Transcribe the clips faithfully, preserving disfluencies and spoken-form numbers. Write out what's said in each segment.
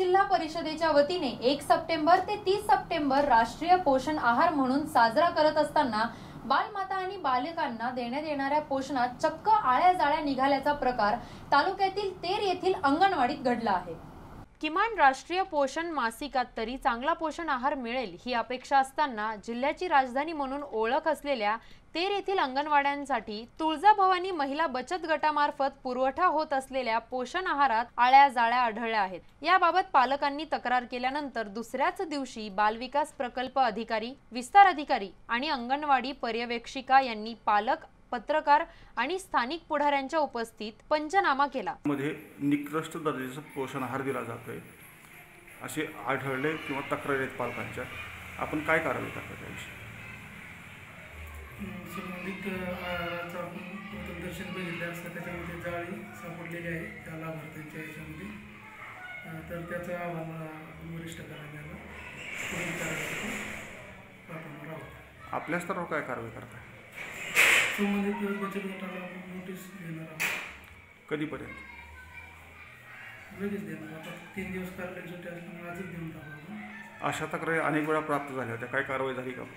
जिल्हा परिषदेच्या वतीने एक सप्टेंबर ते तीस सप्टेंबर राष्ट्रीय पोषण आहार म्हणून साजरा करत असताना बालमाता आणि बालकांना देण्यात येणाऱ्या पोषणात चक्क आळ्या जाळ्या निघाल्याचा प्रकार तालुक्यातील तेर येथील अंगणवाडीत घडला आहे। किमान राष्ट्रीय पोषण मासिकात तरी चांगला पोषण आहार मिळेल ही अपेक्षा असताना जिल्ह्याची राजधानी म्हणून ओळख असलेल्या तेर येथील अंगणवाड्यांसाठी तुळजाभवानी महिला बचत गटामार्फत पुरवठा होत असलेल्या पोषण आहारात आळ्या जाळ्या आढळल्या आहेत। याबाबत पालकांनी तक्रार केल्यानंतर दुसऱ्याच दिवशी बालविकास प्रकल्प अधिकारी, विस्तार अधिकारी आणि अंगणवाडी पर्यवेक्षिका यांनी पालक, पत्रकार आणि स्थानिक पुढाऱ्यांच्या उपस्थित पंचनामा केला। मध्ये निकृष्ट दर्जाचा पोषण आहार दिला जातोय असे आढळले किंवा तक्रारी आहेत पालकांच्या, आपण काय कारवाई करता त्याविषयी? संबंधित आहाराचं आपण प्रदर्शन बघितलं असतं, त्याच्यामध्ये जाळी सापडलेली आहे त्या लाभार्थ्यांच्या याच्यामध्ये, तर त्याचा अहवाल वरिष्ठ कार्यालयाला पुढील कारवाईसाठी पाठवणार आहोत। आपल्या स्तरावर काय कारवाई करताय? संबंधित बचत गटाला नोटीस देणार आहोत। कधीपर्यंत? लगेच देणार, आता तीन दिवस कार्यालय सुट्टी असल्यामुळे आजच देऊन टाकू। अशा तक्रारी अनेक वेळा प्राप्त झाल्या होत्या, काय कारवाई झाली का?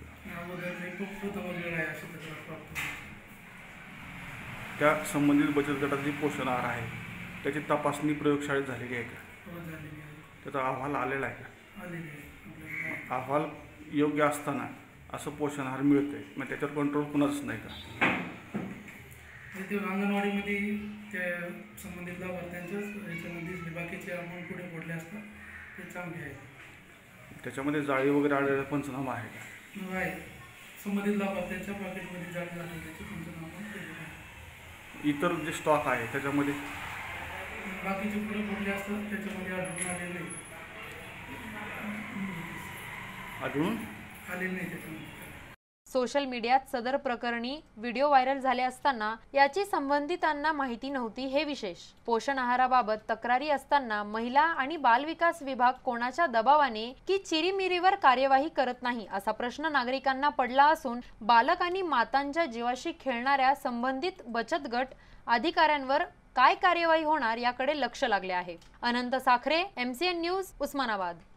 त्या संबंधित बचत गटाचे जे पोषण आहार आहे त्याची तपासणी प्रयोगशाळेत झालेली आहे का? त्याचा अहवाल आलेला आहे का? अहवाल योग्य असताना असं पोषण आहार मिळतंय, मग त्याच्यावर कंट्रोल कुणाच नाही का? अंगणवाडीमध्ये त्या संबंधित लाभार्थ्यांच्याच याच्यामध्ये बाकीचे आपण पुढे पडले असतात ते चांगले आहेत। त्याच्यामध्ये जाळी वगैरे आढळलेला पंचनामा आहे का? आहे, संबंधित लाभार्थ्यांच्या पॉकेटमध्ये जाळी आढळल्याचे पंचनामा केलेला आहे। इतर जे स्टॉक आहे त्याच्यामध्ये बाकीचे पुढे पडले असतात त्याच्यामध्ये आढळून आलेले नाही, आढळून आलेले नाही त्याच्यामध्ये। सोशल मीडियात सदर प्रकरणी व्हिडिओ व्हायरल झाले असताना याची संबंधितांना माहिती नव्हती हे विशेष। पोषण आहाराबाबत तक्रारी असताना महिला आणि बालविकास विभाग कोणाच्या दबावाने की चिरीमिरीवर कार्यवाही करत नाही असा प्रश्न नागरिकांना पडला असून बालक आणि मातांच्या जीवाशी खेळणाऱ्या संबंधित बचत गट अधिकाऱ्यांवर काय कार्यवाही होणार याकडे लक्ष लागले आहे। Anant Sakhare, M C N news, Osmanabad.